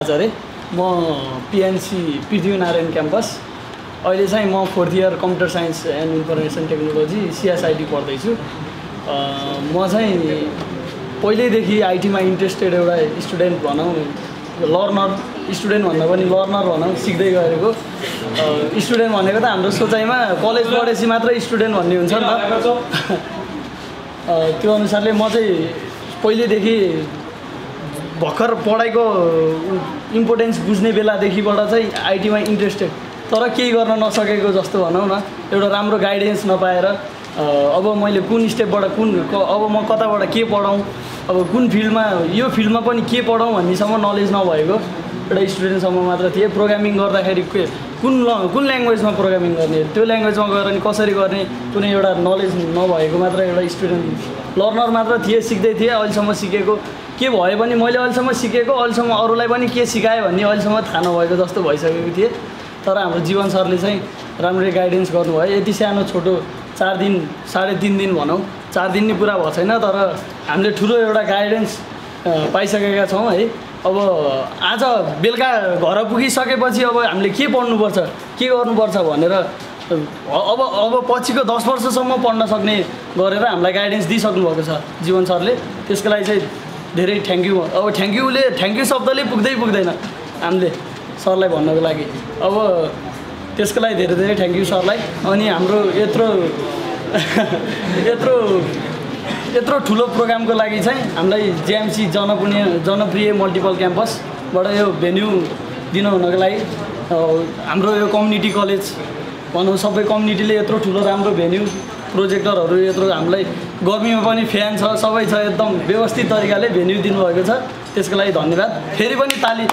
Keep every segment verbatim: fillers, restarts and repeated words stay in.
अरे म PNC Prithvinarayan campus अहिले चाहिँ म fourth year computer science and information technology CSIT पढ्दैछु। म चाहिँ पहिल्यैदेखि आइटीमा इन्ट्रेस्टेड एउटा स्टुडेन्ट भनौँ, लर्नर स्टुडेन्ट भन्दा पनि लर्नर भनौँ, सिक्दै गएको स्टुडेन्ट भनेको त हाम्रो सोचाइमा कलेज पढेपछि मात्र स्टुडेन्ट भन्ने हुन्छ नि त। त्यो अनुसारले म चाहिँ पहिल्यैदेखि भर्खर पढाइको इम्पोर्टेन्स बुझ्ने बेलादेखिबाट चाहिँ आइटीमा इन्ट्रेस्टेड, तर केही गर्न नसकेको जस्तो भनौँ न। एउटा राम्रो गाइडेन्स नपाएर अब मैले कुन स्टेपबाट कुन अब म कताबाट के पढाउँ, अब कुन फिल्डमा यो फिल्डमा पनि के पढाउँ भन्नेसम्म नलेज नभएको एउटा स्टुडेन्टसम्म मात्र थिएँ। प्रोग्रामिङ गर्दाखेरि कुन कुन ल्याङ्ग्वेजमा प्रोग्रामिङ गर्ने, त्यो ल्याङ्ग्वेजमा गएर नि कसरी गर्ने कुनै एउटा नलेज नभएको मात्र एउटा स्टुडेन्ट लर्नर मात्र थिएँ, सिक्दै थिएँ। अहिलेसम्म सिकेको के भयो भने मैले अहिलेसम्म सिकेको अहिलेसम्म अरूलाई पनि के सिकाएँ भन्ने अहिलेसम्म थाहा नभएको जस्तो भइसकेको थिएँ। तर हाम्रो जीवन सरले चाहिँ राम्ररी गाइडेन्स गर्नुभयो। यति सानो छोटो चार दिन साढे तिन दिन भनौँ, चार दिन नि पुरा भएको छैन, तर हामीले ठुलो एउटा गाइडेन्स पाइसकेका छौँ है। अब आज बेलुका घर पुगिसकेपछि अब हामीले के पढ्नुपर्छ के गर्नुपर्छ भनेर अब अब पछिको दस वर्षसम्म पढ्न सक्ने गरेर हामीलाई गाइडेन्स दिइसक्नु भएको छ जीवन सरले। त्यसको लागि चाहिँ धेरै थ्याङ्क यू। अब थ्याङ्क यूले थ्याङ्क यू शब्दले पुग्दै पुग्दैन हामीले सरलाई भन्नको लागि। अब त्यसको लागि धेरै धेरै थ्याङ्क यू सरलाई। अनि हाम्रो यत्रो यत्रो यत्रो ठुलो प्रोग्रामको लागि चाहिँ हामीलाई जेएमसी जनप्रिय जनप्रिय मल्टिपल क्याम्पसबाट यो भेन्यू दिनु हुनको लागि हाम्रो यो कम्युनिटी कलेज भनौँ, सबै कम्युनिटीले यत्रो ठुलो राम्रो भेन्यू प्रोजेक्टरहरू यत्रो हामीलाई गर्मीमा पनि फ्यान छ, सबै छ, एकदम व्यवस्थित तरिकाले भेन्यू दिनुभएको छ। त्यसको लागि धन्यवाद। फेरि पनि ताली।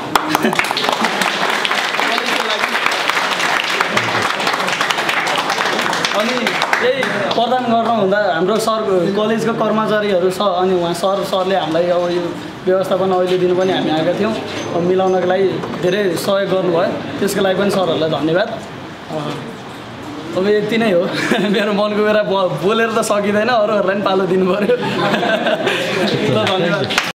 अनि यही प्रदान गर्नुहुँदा हाम्रो सर कलेजको कर्मचारीहरू छ, अनि उहाँ सर सरले हामीलाई अब यो व्यवस्थापन अहिले दिनु पनि हामी आएका थियौँ, मिलाउनको लागि धेरै सहयोग गर्नुभयो। त्यसको लागि पनि सरहरूलाई धन्यवाद। अब यति नै हो। मेरो मनको कुरा बोलेर त सकिँदैन, अरूहरूलाई पनि पालो दिनु पऱ्यो। ल धन्यवाद।